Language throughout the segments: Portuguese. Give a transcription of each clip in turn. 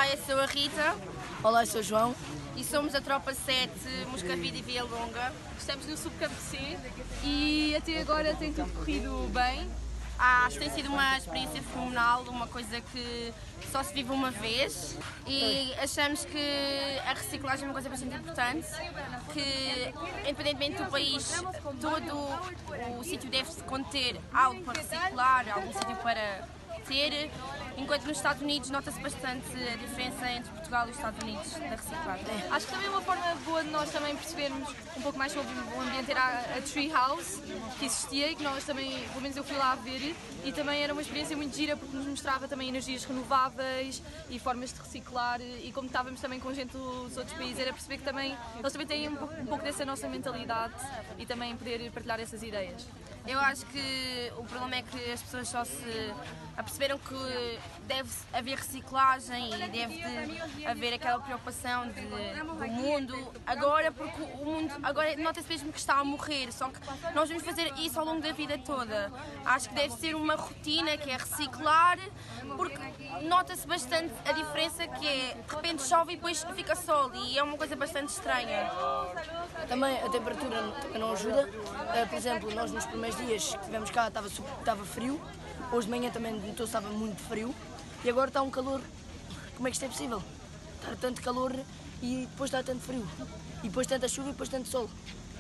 Olá, eu sou a Rita. Olá, eu sou o João. E somos a Tropa 7, Moscavide e Via Longa. Estamos no Subcampo C e até agora tem tudo corrido bem. Acho que tem sido uma experiência fenomenal, uma coisa que só se vive uma vez e achamos que a reciclagem é uma coisa bastante importante, que independentemente do país, todo o sítio deve-se conter algo para reciclar, algum sítio para ter, enquanto nos Estados Unidos nota-se bastante a diferença entre Portugal e os Estados Unidos da reciclagem. Acho que também é uma forma boa de nós também percebermos um pouco mais sobre o ambiente. Era a Tree House que existia e que nós também, pelo menos eu fui lá a ver, e também era uma experiência muito gira porque nos mostrava também energias renováveis e formas de reciclar, e como estávamos também com gente dos outros países, era perceber que também eles também têm um pouco dessa nossa mentalidade e também poder partilhar essas ideias. Eu acho que o problema é que as pessoas só se aperceberam que deve haver reciclagem e deve haver aquela preocupação do mundo agora, porque o mundo agora nota-se mesmo que está a morrer, só que nós vamos fazer isso ao longo da vida toda. Acho que deve ser uma rotina que é reciclar, porque nota-se bastante a diferença que é, de repente chove e depois fica sol e é uma coisa bastante estranha. Também a temperatura também não ajuda. Por exemplo, nós nos primeiros dias que estivemos cá estava frio, hoje de manhã também notou-se estava muito frio e agora está um calor. Como é que isto é possível? Está tanto calor e depois está tanto frio, e depois tanta chuva e depois tanto sol.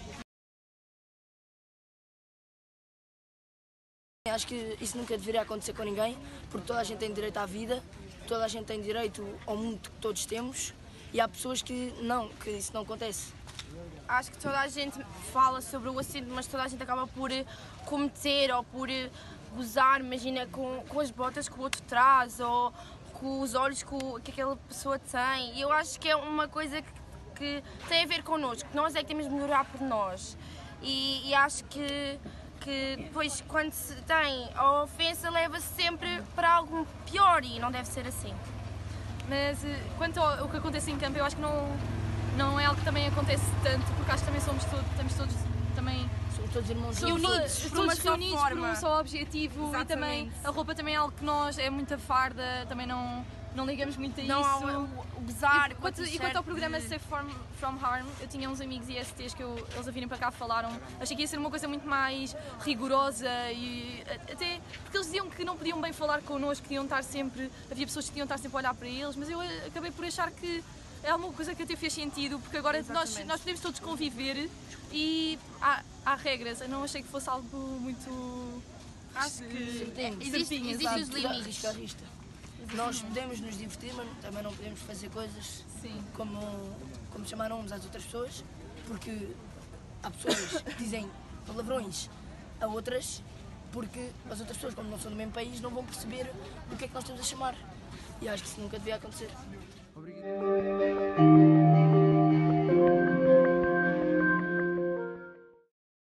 Acho que isso nunca deveria acontecer com ninguém, porque toda a gente tem direito à vida, toda a gente tem direito ao mundo que todos temos, e há pessoas que isso não acontece. Acho que toda a gente fala sobre o assunto, mas toda a gente acaba por cometer ou por gozar, imagina, com as botas que o outro traz ou com os olhos que aquela pessoa tem. E eu acho que é uma coisa que tem a ver connosco, que nós é que temos de melhorar por nós. E acho que depois, quando se tem a ofensa, leva-se sempre para algo pior e não deve ser assim. Mas quanto ao que acontece em campo, eu acho que não é algo que também acontece tanto, porque acho que também somos todos irmãos unidos por um só objetivo. Exatamente. E também a roupa também é algo que nós é muita farda, também não ligamos muito a isso. Não há o gozar. E quanto ao programa Safe from Harm, eu tinha uns amigos ISTs que eles a virem para cá falaram, achei que ia ser uma coisa muito mais rigorosa, e até porque eles diziam que não podiam bem falar connosco, que iam estar sempre, havia pessoas que iam estar sempre a olhar para eles, mas eu acabei por achar que é uma coisa que até fez sentido, porque agora nós podemos todos conviver e há regras. Eu não achei que fosse algo muito... Acho que existem os limites. Nós podemos nos divertir, mas também não podemos fazer coisas como chamaram uns às outras pessoas, porque há pessoas que dizem palavrões a outras, porque as outras pessoas, como não são do mesmo país, não vão perceber o que é que nós estamos a chamar. E acho que isso nunca devia acontecer. Obrigado.